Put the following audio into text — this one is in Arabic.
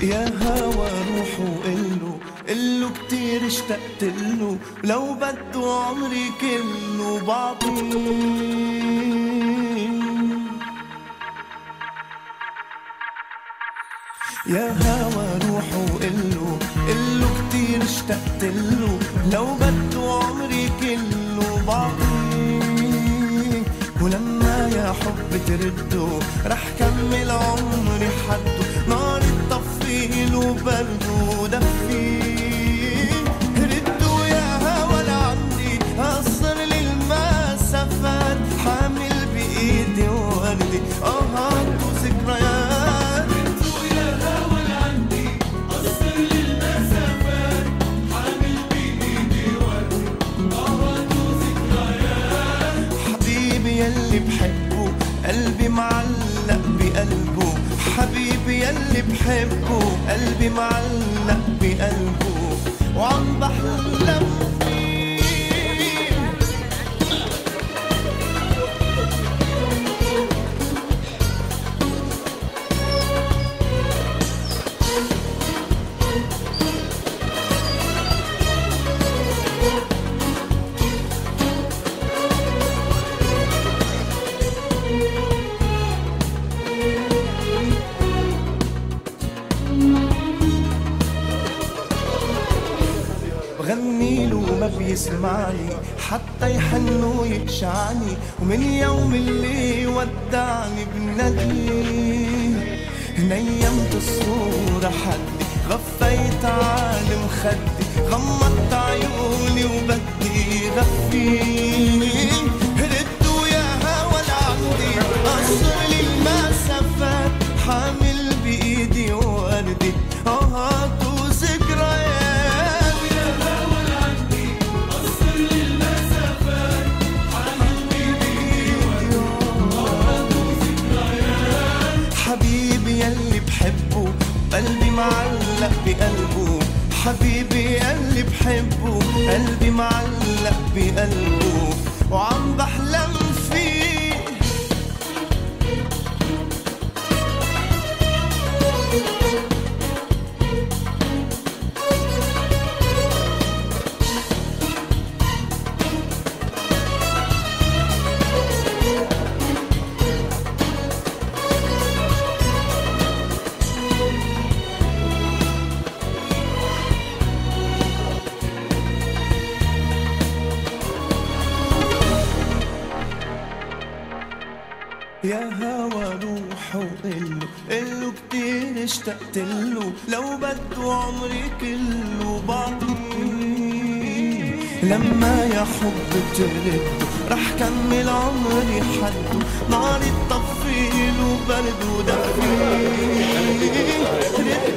يا هوا روح وقله كتير اشتقت له، لو بده عمري كله بعطيه. يا هوا روح وقله كتير اشتقت له، لو بده عمري كله بعطيه. ولما يا حب ترده رح كمل عمري حده، نار تطفيله وبرده ودفيه. ردوا يا هوا لعندي قصر لي المسافات، حامل بايدي وردي آهات وذكريات. ردوا يا هوا لعندي قصر لي المسافات، حامل بايدي وردي آهات وذكريات. حبيبي يلي بحبه قلبي معلق بقلبه، حبيبي يلي بحبه قلبي معلق بقلبه، وعم بحلم فيه. بغنيله وما بيسمعني، حتى يحن ويقشعني، ومن يوم اللي ودعني بناديه. نيمت الصورة حدي، غفيت عالم خدي، غمضت عيوني وبدي غفيه. ردوا يا هوا لعندي قصر لي المسافات، حامل بايدي وردي آهات وذكريات. حبيبي يلي بحبه قلبي معلق بقلبه، حبيبي يلي بحبه قلبي معلق بقلبه، وعم بحلم فيه. يا هوا روح وقله كتير اشتقت له، لو بده عمري كله بعطيه. لما يا حب ترده رح كمل عمري حده، نار تطفيله وبرده دفيه.